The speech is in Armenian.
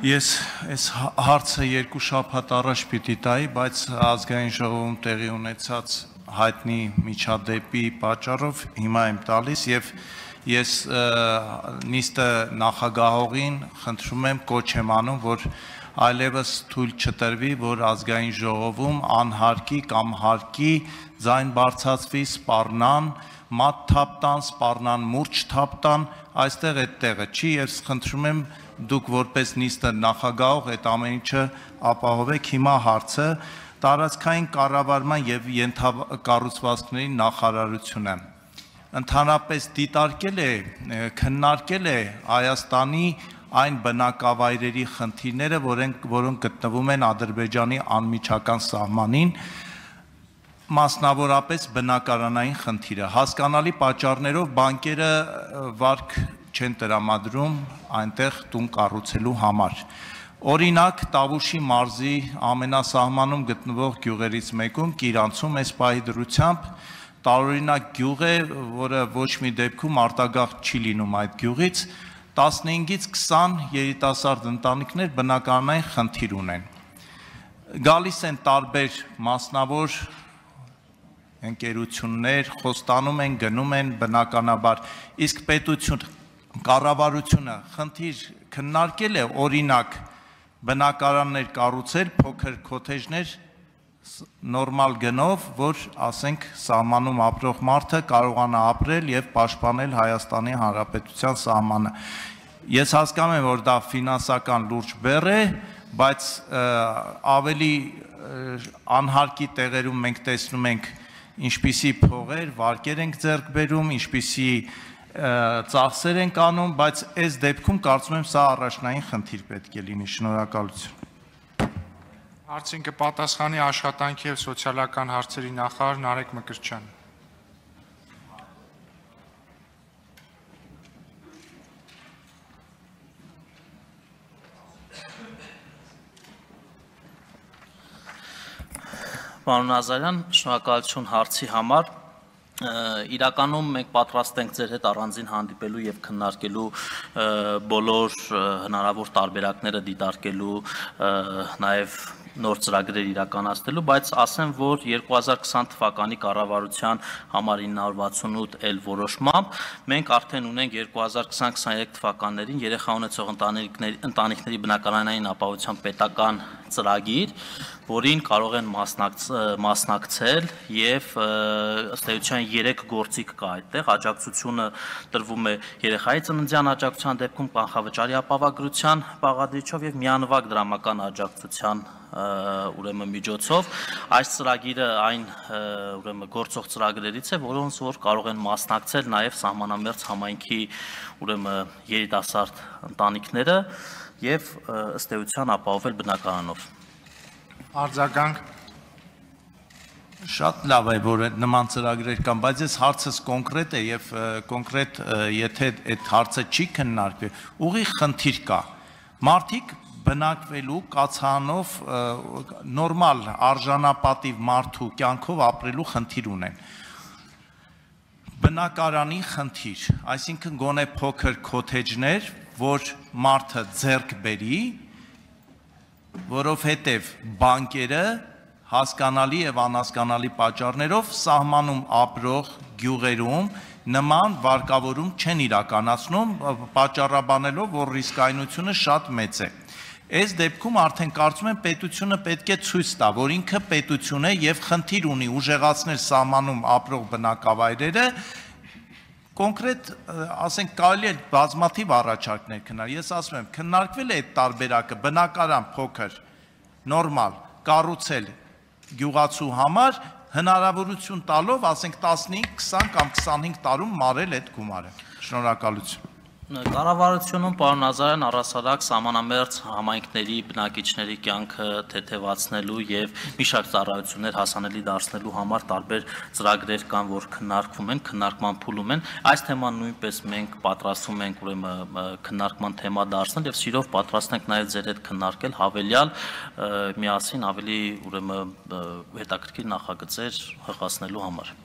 Ես այս հարցը երկու շաբաթ առաջ պիտի տայի, բայց ազգային ժողովում տեղի ունեցած հայտնի միջադեպի պատճառով հիմա եմ տալիս եւ ես նիստը նախագահողին խնդրում եմ կոչ եմ անում, որ այլևս թույլ չտրվի, որ ազգային ժողովում անհարկի կամ հարկի ձայն բարձրացվի, սպառնան, մատ թափտան, սպառնան, մուրջ թափտան, այստեղ այդ տեղը չի եւ խնդրում եմ դուք որպես նիստը նախագահող այդ ամեն ինչը ապահովեք հիմա հարցը տարածքային կառավարման եւ ենթակառուցվածքների նախարարությունը ընդհանրապես դիտարկել է քննարկել է Հայաստանի այն բնակավայրերի խնդիրները, որոնք գտնվում են Ադրբեջանի անմիջական սահմանին, մասնավորապես բնակարանային խնդիրը։ Հասկանալի պատճառներով բանկերը վարկ չեն տրամադրում այնտեղ տուն կառուցելու համար։ Օրինակ, Տավուշի մարզի ամենասահմանում գտնվող գյուղերից մեկում Կիրանցում այս պահի դրությամբ տարօրինակ գյուղ է, որը ոչ մի դեպքում արտագաղթ չի լինում այդ գյուղից, 15-ից 20 երիտասարդ ընտանիքներ բնակարանային խնդիր ունեն։ Գալիս են տարբեր մասնավոր ընկերություններ, խոստանում են, գնում են բնականաբար, իսկ պետություն կառավարությունը խնդիր քննարկել է օրինակ բնակարաններ կառուցել, փոքր քոթեջներ նորմալ գնով, որ ասենք սահմանում ապրող մարդը կարողանա ապրել եւ պաշտպանել Հայաստանի Հանրապետության սահմանը։ Ես հասկանում եմ, որ դա ֆինանսական լուրջ բեռ է, բայց ավելի անհարկի տեղերում մենք տեսնում ենք ինչպիսի փողեր, վարկեր ենք ձեռք բերում, ինչպիսի ծախսեր ենք անում, բայց այս դեպքում կարծում եմ սա առաջնային խնդիր պետք է լինի։ Շնորհակալություն։ Հարցին կպատասխանի աշխատանքի եւ սոցիալական հարցերի նախարար Նարեկ Մկրտչյանը։ Պարոն Ազարյան, շնորհակալություն հարցի համար։ Իրականում մենք պատրաստ ենք ձեր հետ առանձին հանդիպելու եւ քննարկելու բոլոր հնարավոր տարբերակները դիտարկելու նաեւ նոր ծրագրեր իրականացնելու, բայց ասեմ, որ 2020 թվականի կառավարության համար 968 էլ որոշմամբ մենք արդեն ունենք 2020-23 թվականներին երեխա ունեցող ընտանիքների բնակարանային ապահովության պետական ծրագիր, որին կարող են մասնակցել եւ ըստ էության 3 գործիք կա այդտեղ, աջակցությունը տրվում է երեխայի ծննդյան աջակցության դեպքում կանխավճարի ապահովագրության բաղադրիչով եւ միանվագ դրամական աջակցության ուրեմն միջոցով այս ծրագիրը այն ուրեմն գործող ծրագրերից է, որոնց որ կարող են մասնակցել նաեւ սահմանամերձ համայնքի ուրեմն երիտասարդ ընտանիքները եւ ըստ էության ապահովել բնակարանով։ Արձագանք։ Շատ լավ է, որ նման ծրագրեր կան, բայց այս հարցս կոնկրետ է եւ կոնկրետ եթե այդ հարցը չի քննարկվել, ուղիղ խնդիր կա։ Մարդիկ բնակվելու կացանով նորմալ արժանապատիվ մարդու կյանքով ապրելու խնդիր ունեն։ Բնակարանի խնդիր, այսինքն գոնե փոքր քոթեջներ, որ մարդը ձեռք բերի, որովհետև բանկերը հասկանալի եւ անհասկանալի պատճառներով սահմանում ապրող գյուղերում նման վարկավորում չեն իրականացնում, պատճառաբանելով, որ ռիսկայնությունը շատ մեծ է։ Այս դեպքում արդեն կարծում եմ պետությունը պետք է ցույց տա, որ ինքը պետություն է եւ խնդիր ունի ուժեղացնել սահմանում ապրող բնակավայրերը, կոնկրետ, ասենք, կարելի է բազմաթիվ առաջարկներ քննարկել։ Ես ասում եմ, քննարկվել է այդ տարբերակը բնակարան փոքր, նորմալ, կառուցել գյուղացու համար, հնարավորություն տալով, ասենք 15, 20 կամ 25 տարում մարել այդ գումարը։ Շնորհակալություն։ Կառավարությունում, պարոն Ազարյան, առհասարակ սահմանամերձ համայնքների բնակիչների կյանքը թեթևացնելու եւ մի շարք ծառայություններ հասանելի դարձնելու համար տարբեր ծրագրեր կան, որ քննարկվում են, քննարկման փուլում են։ Այս թեման նույնպես մենք պատրաստվում ենք ուրեմն քննարկման թեմա դարձնել եւ սիրով պատրաստ ենք նաեւ ձեր հետ քննարկել հավելյալ միասին ավելի ուրեմն հետաքրքիր նախագծեր հղացնելու համար։